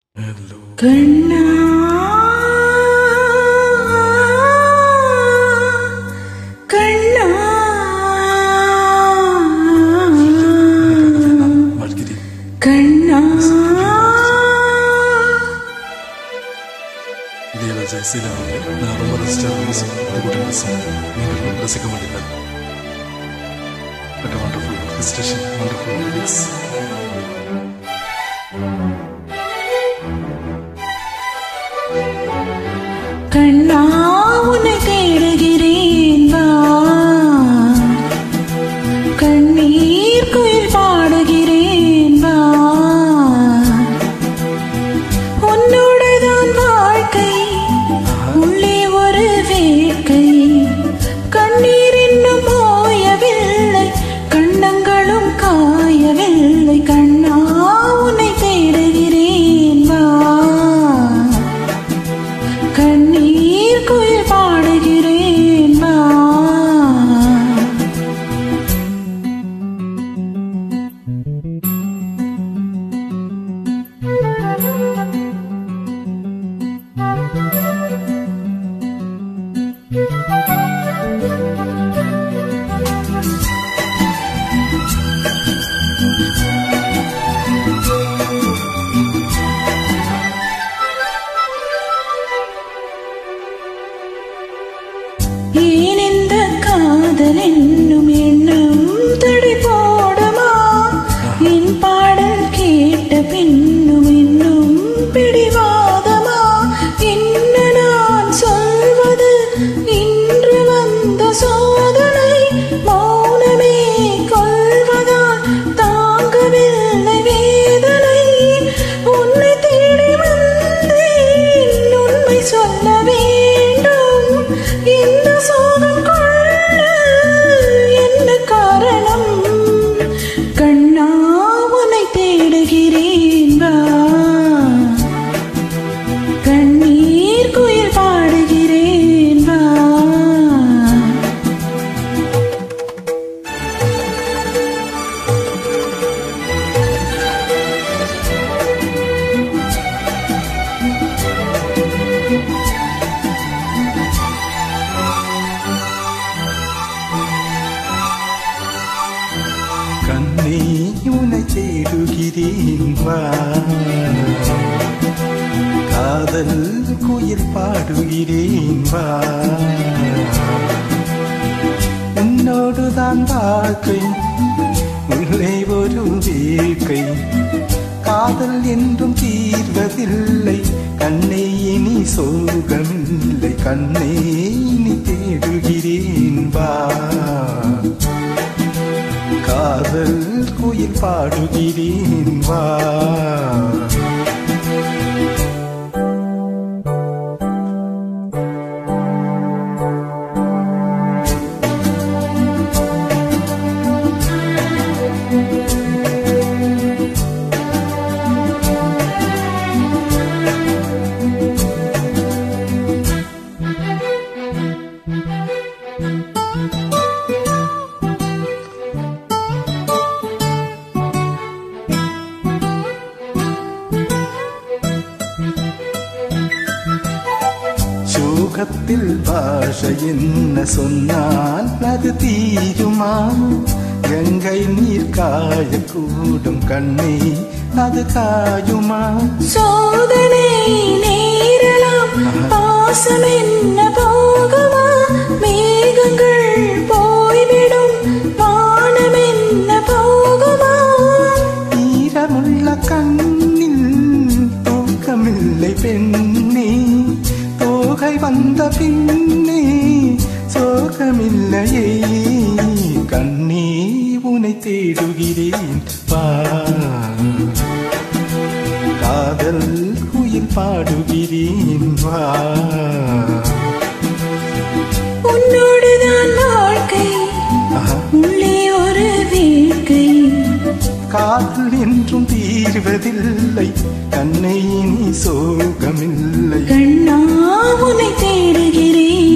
கண்ணா கண்ணா கண்ணா இதே ஜெயசீல நான் ரொம்ப ரசிச்ச நீங்கள் ரசிக்க மாட்டீங்க. What a wonderful orchestration, wonderful lyrics. கண்ணா உன்னை தேடுகிறேன் வா, கண்ணீர் குயில் பாடுகிறேன் வா, உன்னோடுதான் வாழ்க்கை உள்ளே ஒரு வேட்கை, கண்ணீர் இன்னும் ஓயவில்லை கண்ணங்களும் காயவில்லை. கண்ணா உன்னை தேடுகிறேன் வா, கண்ணீர் குயில் பாடுகிறேன் வா. ஏன் இந்த காதல் என்னும் எண்ணம் தடை போடுமா, என் பாடல் கேட்ட பின்னும் இன்னும் பிடிவாதமா, என்ன நான் சொல்வது இன்று வந்த சோதனை, மௌனமே கொள்வதால் தாங்கவில்லை வேதனை, உன்னை தேடி வந்தேன் உண்மை சொல்ல வேண்டும், இந்த சோகம் கொள்ள என்ன காரணம், கண்ணா உன்னை தேடுகிறேன் வா, கண்ணீர் குயில் பாடுகிறேன் வா. கண்ணே உன்னை தேடுகிறேன் வா, காதல் குயில் பாடுகிறேன் வா, உன்னோடுதான் வாழ்க்கை உள்ளே ஒரு வேட்கை, காதல் என்றும் தீர்வதில்லை கண்ணே இனி சோகமில்லை, கண்ணே இனி தேடுகிறேன் வா, காதல் குயில் பாடுகிறேன் வா. சோகத்தில் பாஷை என்ன சொன்னால் அது தீருமா, கங்கை நீர் காயக்கூடும் கண்ணே அது காயுமா, சோதனை நேரலாம் பாசம் என்ன போகுமா, மேகங்கள் போய்விடும் வானம் என்ன போகுமா, ஈரமுள்ள கண்ணில் தூக்கமில்லை பெண்ணே, தோகை வந்த பின்னே சோகமில்லையே, கண்ணே உன்னை தேடுகிறேன் வா, காதல் குயில் பாடுகிறேன் வா, உன்னோடுதான் வாழ்க்கை உள்ளே ஒரு வேட்கை, காதல் என்றும் தீர்வதில்லை கண்ணை இனி சோகமில்லை, கண்ணா உன்னை தேடுகிறேன்